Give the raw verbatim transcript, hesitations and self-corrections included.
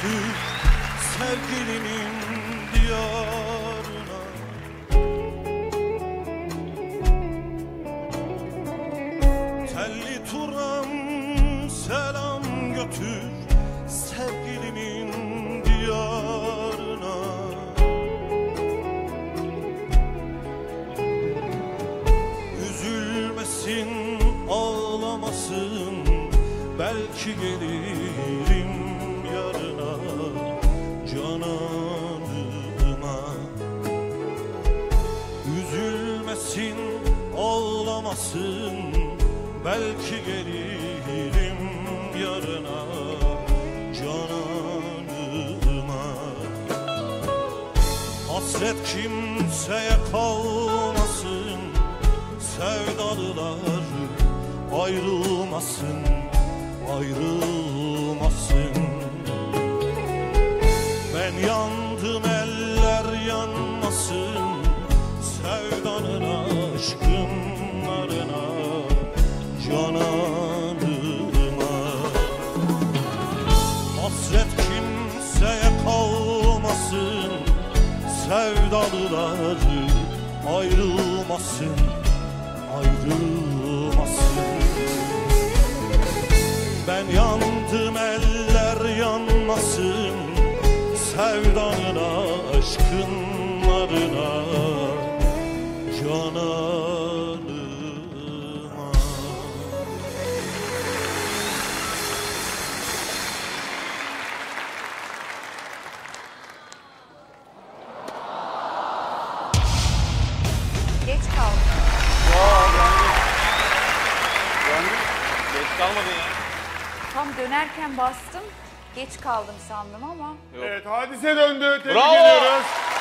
götür sevgilimin diyarına. Telli turam selam götür sevgilimin diyarına. Üzülmesin, ağlamasın, belki gelirim yarına cananıma. Üzülmesin, ağlamasın, belki gelirim yarına cananıma. Hasret kimseye kalmasın, sevdalılar ayrılmasın, ayrılmasın. Ben yandım, eller yanmasın, sevdanın aşkınlarına cananıma. Hasret kimseye kalmasın, sevdalılar ayrılmasın, ayrılmasın. Ben yandım, eller yanmasın, sevdanın aşkınlarına cananıma. Geç kaldım. Geç kalmadın ya. Tam dönerken bastım. Geç kaldım sandım ama. Evet, Hadise döndü. Tebrik Bravo. ediyoruz.